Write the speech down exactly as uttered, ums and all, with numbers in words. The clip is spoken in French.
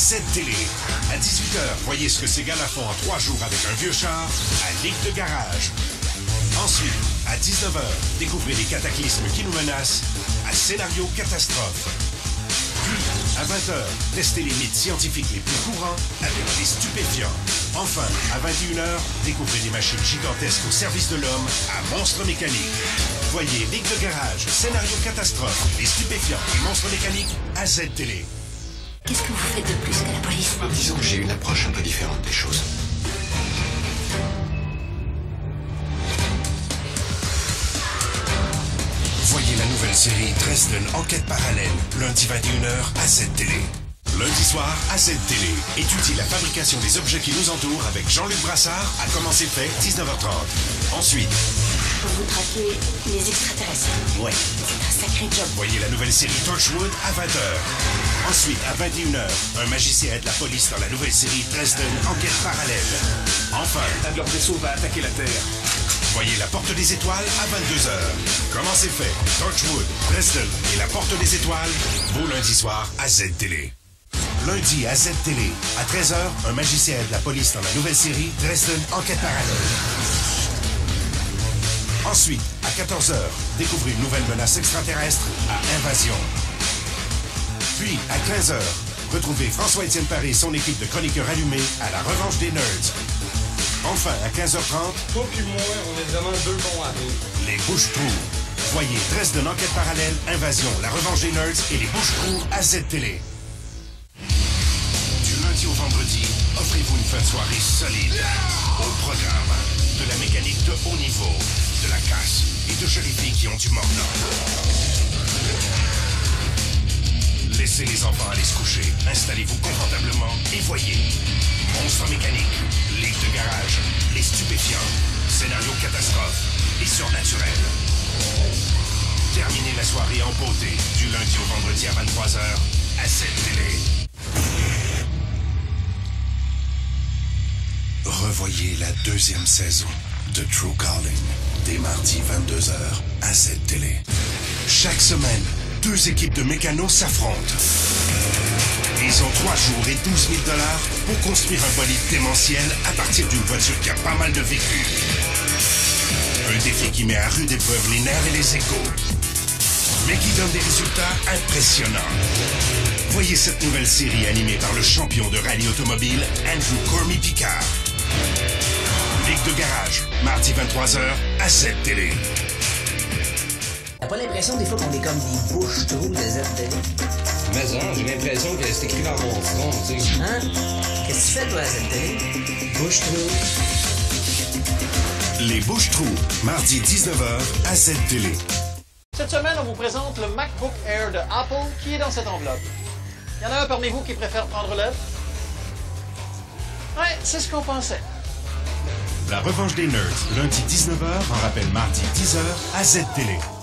Z Télé. À dix-huit heures, voyez ce que ces gars-là font en trois jours avec un vieux char à Ligue de Garage. Ensuite, à dix-neuf heures, découvrez les cataclysmes qui nous menacent à Scénario Catastrophe. Puis, à vingt heures, testez les mythes scientifiques les plus courants avec les stupéfiants. Enfin, à vingt et une heures, découvrez des machines gigantesques au service de l'homme à Monstres Mécaniques. Voyez Ligue de Garage, Scénario Catastrophe, les stupéfiants et Monstres Mécaniques à Z Télé. Qu'est-ce que vous faites de plus que la police? Disons que j'ai une approche un peu différente des choses. Voyez la nouvelle série Dresden Enquête parallèle, lundi vingt et une heures à Z Télé. Lundi soir à Z Télé, étudie la fabrication des objets qui nous entourent avec Jean-Luc Brassard à Commencer fait, dix-neuf heures trente. Ensuite, Pour vous traquer les extraterrestres. ouais, C'est un sacré job. voyez la nouvelle série Torchwood à vingt heures. Ensuite, à vingt et une heures, un magicien aide la police dans la nouvelle série Dresden Enquête parallèle. Enfin, Un de leurs vaisseaux va attaquer la Terre. voyez La Porte des Étoiles à vingt-deux heures. Comment c'est fait? Torchwood, Dresden et La Porte des Étoiles, beau lundi soir à Z Télé. Lundi à Z Télé, à treize heures, un magicien aide la police dans la nouvelle série Dresden Enquête parallèle. Ensuite, à quatorze heures, découvrez une nouvelle menace extraterrestre à Invasion. Puis, à quinze heures, retrouvez François-Étienne Paré et son équipe de chroniqueurs allumés à la Revanche des Nerds. Enfin, à quinze heures trente, Toi puis moi, on est vraiment deux bons amis. les Bouches-Trous. Voyez Dresden Enquête parallèle, Invasion, la Revanche des Nerds et les Bouches-Trous à Z Télé. Du lundi au vendredi, offrez-vous une fin de soirée solide. Au programme, de la mécanique de haut niveau, de la casse et de jolies filles qui ont du mordant. Laissez les enfants aller se coucher, installez-vous confortablement et voyez Monstres Mécaniques, Ligue de Garage, les stupéfiants, Scénario Catastrophe et Surnaturel. Terminez la soirée en beauté du lundi au vendredi à vingt-trois heures à Z Télé. Revoyez la deuxième saison de True Calling dès mardi vingt-deux heures à Z Télé. Chaque semaine, deux équipes de mécanos s'affrontent. Ils ont trois jours et douze mille dollars pour construire un bolide démentiel à partir d'une voiture qui a pas mal de vécu. Un défi qui met à rude épreuve les nerfs et les égos, mais qui donne des résultats impressionnants. Voyez cette nouvelle série animée par le champion de rallye automobile, Andrew Cormier-Picard. Ligue de Garage, mardi vingt-trois heures à Z Télé. T'as pas l'impression des fois qu'on est comme des bouches-trous de Z Télé? Mais hein, j'ai l'impression que c'est écrit dans mon front, tu sais. Hein? Qu'est-ce que tu fais, toi, à Z Télé? Bouche-trous. Les Bouches-Trous, mardi dix-neuf heures à Z Télé. Cette semaine, on vous présente le MacBook Air de Apple qui est dans cette enveloppe. Il y en a un parmi vous qui préfère prendre le? Ouais, c'est ce qu'on pensait. La Revanche des Nerds, lundi dix-neuf heures, en rappel mardi dix heures à Z Télé.